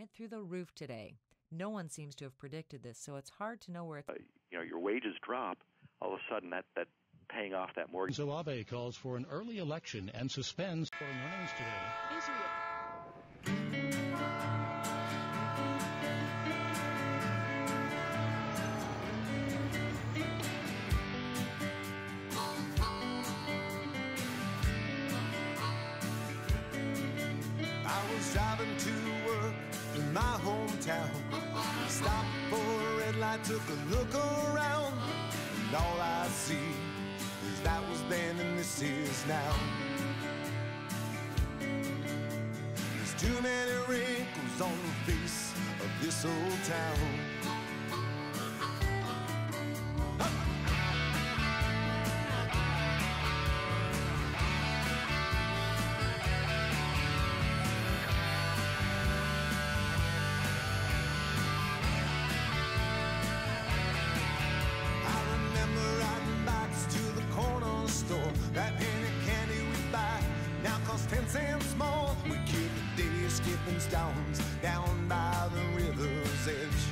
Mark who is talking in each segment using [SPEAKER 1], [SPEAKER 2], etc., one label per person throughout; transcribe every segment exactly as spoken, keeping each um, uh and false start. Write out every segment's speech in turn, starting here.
[SPEAKER 1] went through the roof today. No one seems to have predicted this, so it's hard to know where it's...
[SPEAKER 2] Uh, you know, your wages drop, all of a sudden that, that paying off that mortgage...
[SPEAKER 3] Zoave calls for an early election and suspends foreign earnings today. Israel.
[SPEAKER 4] Driving to work in my hometown, stopped for a red light, took a look around, and all I see is that was then and this is now. There's too many wrinkles on the face of this old town. That penny candy we buy now costs ten cents more. We kick the day skipping stones down by the river's edge.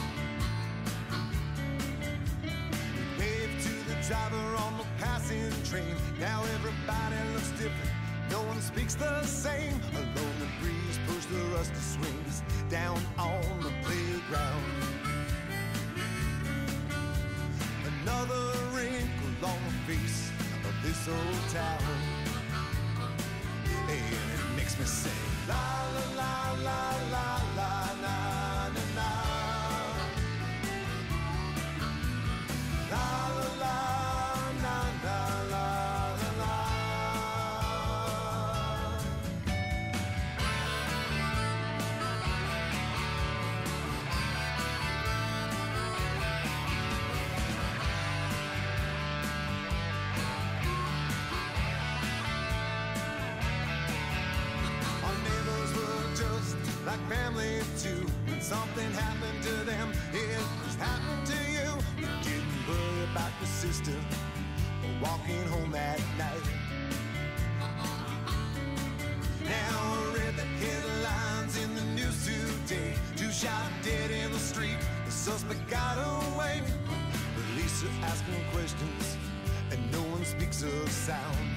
[SPEAKER 4] We wave to the driver on the passing train. Now everybody looks different, no one speaks the same. Alone the breeze pushes the rusty swings down on the playground. Another wrinkle on the face of this old town, and it makes me say la la la la la la na na na, la la la na na la la la. Like family too, when something happened to them, it was happening to you. You didn't worry about your sister or walking home at night. Now I read the headlines in the news today. Two shot dead in the street, the suspect got away. Police are asking questions and no one speaks a sound.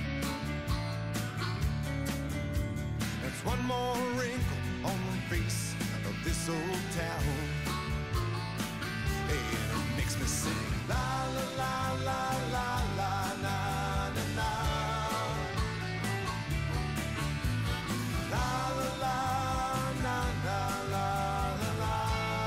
[SPEAKER 4] That's one more wrinkle on the face of this old town, and it makes me sing la la la la la la na na na, la la la na na la la la.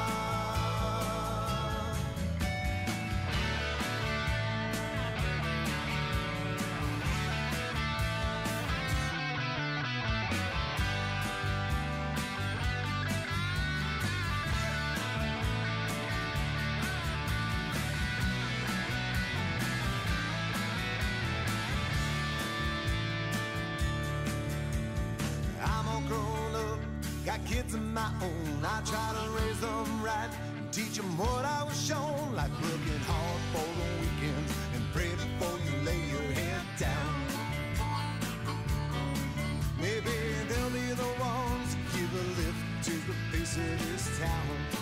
[SPEAKER 4] Got kids of my own, I try to raise them right and teach them what I was shown, like working hard for the weekends and pray before you lay your head down. Maybe they'll be the ones to give a lift to the face of this town.